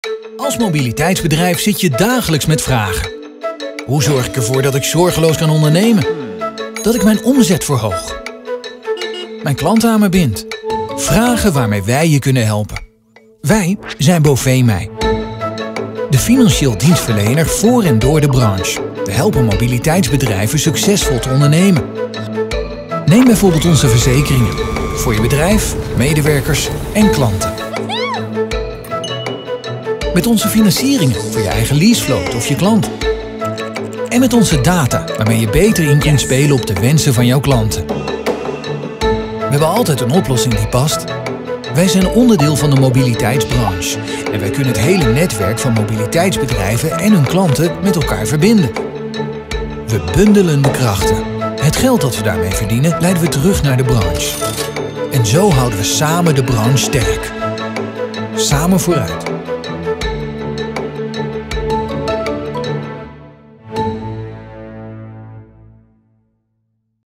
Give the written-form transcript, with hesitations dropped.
Als mobiliteitsbedrijf zit je dagelijks met vragen. Hoe zorg ik ervoor dat ik zorgeloos kan ondernemen? Dat ik mijn omzet verhoog? Mijn klanten aan me bind? Vragen waarmee wij je kunnen helpen. Wij zijn Bovemij. De financieel dienstverlener voor en door de branche. We helpen mobiliteitsbedrijven succesvol te ondernemen. Neem bijvoorbeeld onze verzekeringen. Voor je bedrijf, medewerkers en klanten. Met onze financieringen voor je eigen leasevloot of je klant. En met onze data, waarmee je beter in kunt spelen op de wensen van jouw klanten. We hebben altijd een oplossing die past. Wij zijn onderdeel van de mobiliteitsbranche. En wij kunnen het hele netwerk van mobiliteitsbedrijven en hun klanten met elkaar verbinden. We bundelen de krachten. Het geld dat we daarmee verdienen, leiden we terug naar de branche. En zo houden we samen de branche sterk. Samen vooruit.